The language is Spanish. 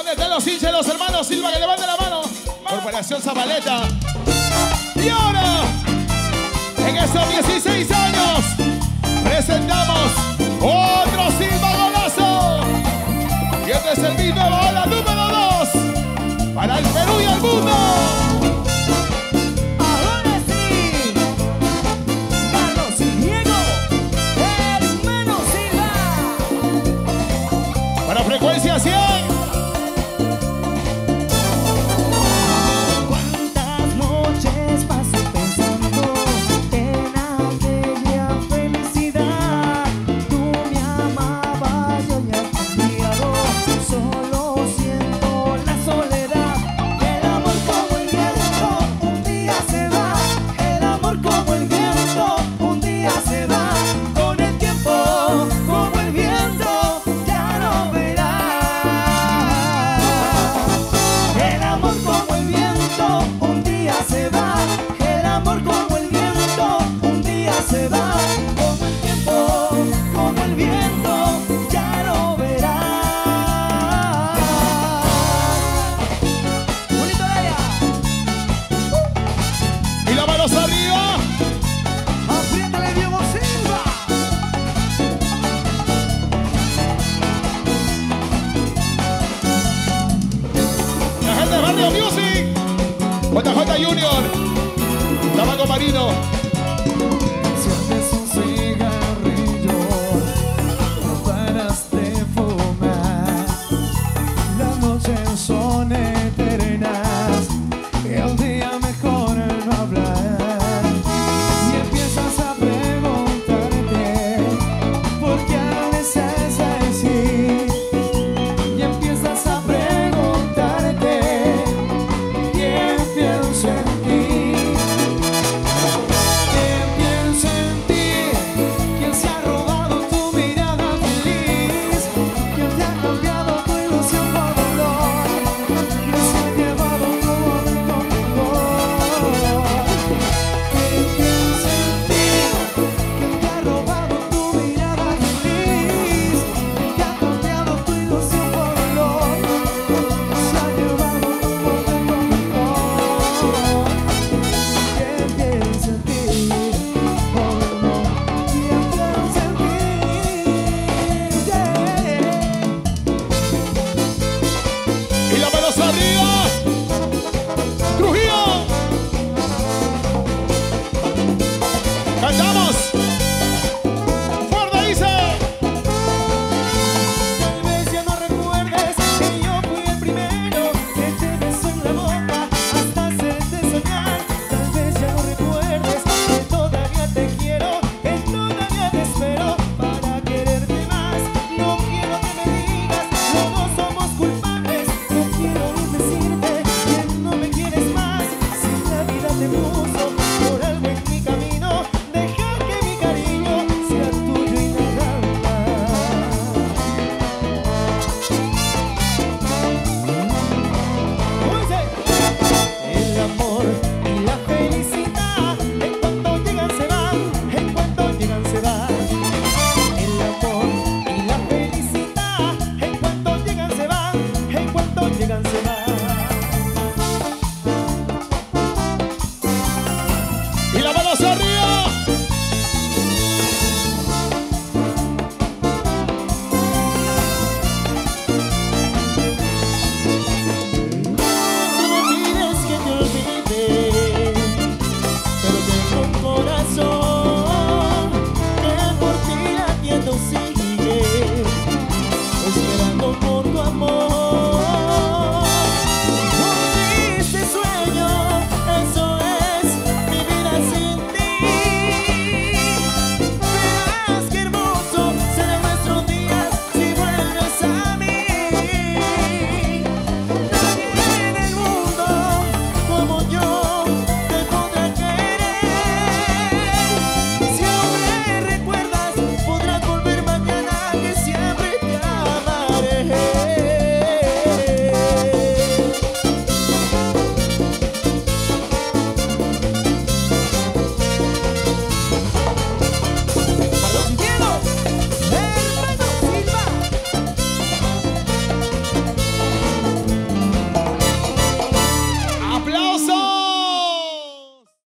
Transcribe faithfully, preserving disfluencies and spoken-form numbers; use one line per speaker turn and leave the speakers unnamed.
¿Dónde están los hinchas, los hermanos Silva? Que levanten la mano. Corporación Zabaleta. Y ahora, en estos dieciséis años, presentamos otro Silva Golazo. Y este es el mi nueva ola número dos para el Perú y el mundo.
Ahora sí, Carlos y Diego, hermano Silva.
Para frecuencia cien.
Cuántas noches paso pensando en aquella felicidad. Tú me amabas, yo ya he cambiado. Solo siento la soledad. El amor como el viento un día se va. El amor como el viento un día se va. Con el tiempo como el viento ya no verás. El amor como el viento un día se va. El amor como el viento un día se va. Como el tiempo, como el viento ya lo verás. Bonito de ella.
Y la mano arriba.
Apriétale, Diego Silva.
La gente de Barrio Music. J J Junior. Tabaco Marino.
Enciendes un cigarrillo, no paras de fumar. Las noches son eternas, el día mejor no hablar. Y empiezas a preguntarte por qué a veces así. Y empiezas a preguntarte quién piensa en ti. ¿Quién piensa en ti? ¿Quién se ha robado tu mirada feliz? ¿Quién te ha cambiado tu ilusión por dolor? ¿Quién se ha llevado tu momento mejor? ¿Quién piensa en ti? ¿Quién te ha robado tu mirada feliz? ¿Quién te ha cambiado tu ilusión por dolor? ¿Quién se ha llevado tu momento mejor? ¿Quién piensa en ti? Oh, no. ¿Quién piensa en ti? Yeah.
Y la mano arriba. Trujillo. Cantamos. Fuerte dice.
Tal vez ya no recuerdes que yo fui el primero que te besó en la boca hasta hacerte soñar. Tal vez ya no recuerdes que todavía te quiero, que todavía te espero para quererte más. No quiero que me digas los dos somos culpables. No quiero oír decirte que no me quieres más. Si la vida te puso por algo en mi camino, deja que mi cariño sea tuyo y nada más. El amor y la felicidad en cuanto llegan se van, en cuanto llegan se van. El amor y la felicidad en cuanto llegan se van, en cuanto llegan se van.
Y la mano arriba.
Tú me pides que te olvide, pero tengo un corazón que por ti latiendo sigue, esperando por tu amor.